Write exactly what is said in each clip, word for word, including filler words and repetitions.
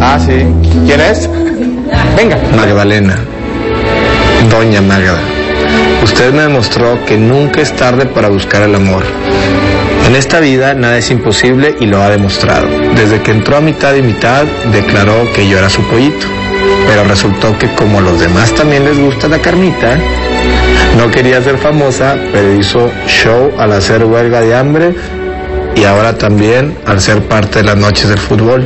Ah, sí. ¿Quién es? Venga. Magdalena, doña Magda, usted me demostró que nunca es tarde para buscar el amor. En esta vida nada es imposible y lo ha demostrado. Desde que entró a mitad y mitad, declaró que yo era su pollito. Pero resultó que como a los demás también les gusta la carnita, no quería ser famosa, pero hizo show al hacer huelga de hambre y ahora también al ser parte de las noches del fútbol.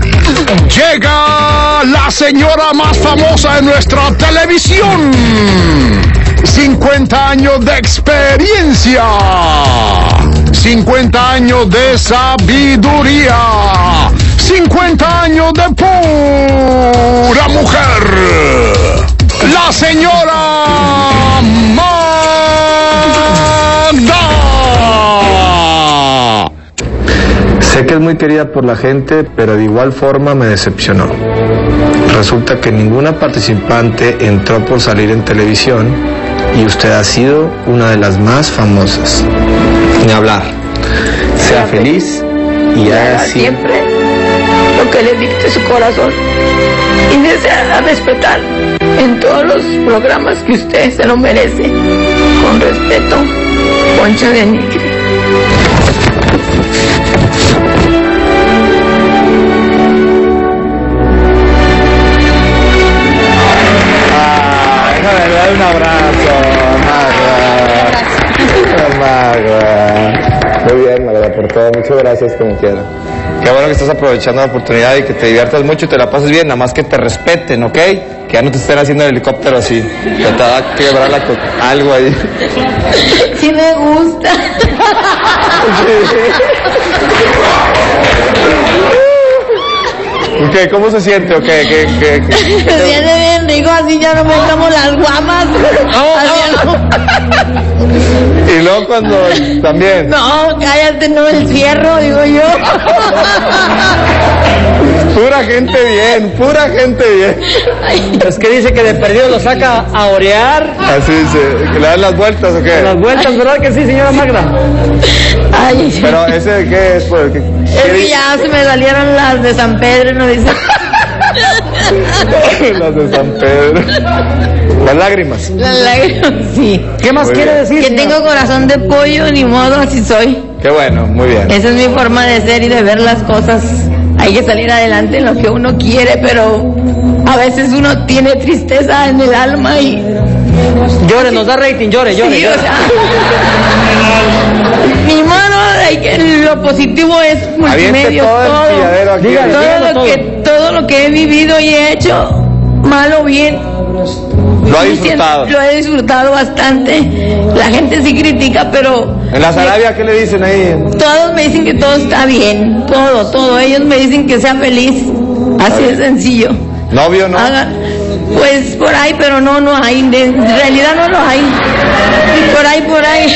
Llega la señora más famosa de nuestra televisión. cincuenta años de experiencia. cincuenta años de sabiduría. cincuenta años de pura mujer. La señora Magda. Sé que es muy querida por la gente, pero de igual forma me decepcionó. Resulta que ninguna participante entró por salir en televisión y usted ha sido una de las más famosas. Ni hablar. Sea feliz y haga siempre lo que le dicte su corazón y desea respetar en todos los programas que usted se lo merece. Con respeto, Poncho de Nigri. Un abrazo, Magda. Magda. Muy bien, Magda, por todo. Muchas gracias, como quiera. Qué bueno que estás aprovechando la oportunidad y que te diviertas mucho y te la pases bien, nada más que te respeten, ¿ok? Que ya no te estén haciendo el helicóptero así. Que te va a quebrar la co algo ahí. Sí me gusta. ¿Qué? ¿Cómo se siente o qué? ¿Qué, qué, qué, qué se siente bien rico, así ya no me como las guamas. No, no. Y luego cuando también. No, cállate, no, el fierro, digo yo. Pura gente bien, pura gente bien. Es que dice que de perdido lo saca a orear. Así dice, que le dan las vueltas o qué. Las vueltas, ¿verdad que sí, señora Magda? Ay, sí. Pero ese de qué es, pues. ¿Qué, es que ya se me salieron las de San Pedro, no dice. Las de San Pedro. Las lágrimas. Las lágrimas, sí. ¿Qué más Muy quiere bien. decir? Que Señora? tengo corazón de pollo, ni modo, así soy. Qué bueno, muy bien. Esa es mi forma de ser y de ver las cosas. Hay que salir adelante en lo que uno quiere, pero a veces uno tiene tristeza en el alma y... Llore, nos da rating, llore, llore. Sí, llore. o sea, ni modo, hay que, lo positivo es multimedia, todo el todo, pilladero aquí. Dígale, todo, dígale lo todo. que, todo lo que he vivido y he hecho, mal o bien, Lo ha sí, disfrutado. Lo he disfrutado bastante. La gente sí critica, pero... En la Sarabia, ¿qué le dicen ahí? Todos me dicen que todo está bien, todo, todo. Ellos me dicen que sea feliz. Así de sencillo. ¿Novio no? Hagan, pues por ahí, pero no, no hay. De, en realidad no lo hay. Por ahí, por ahí.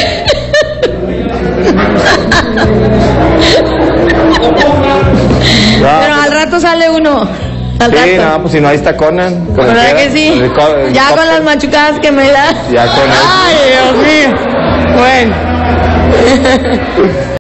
Pero al rato sale uno. Al Sí, rato. no, pues si no, ahí está Conan. con el ¿Verdad era- que sí? el co- el Ya con cóctel. las machucadas que me da. Ya con él. Ay, Dios mío. Bueno.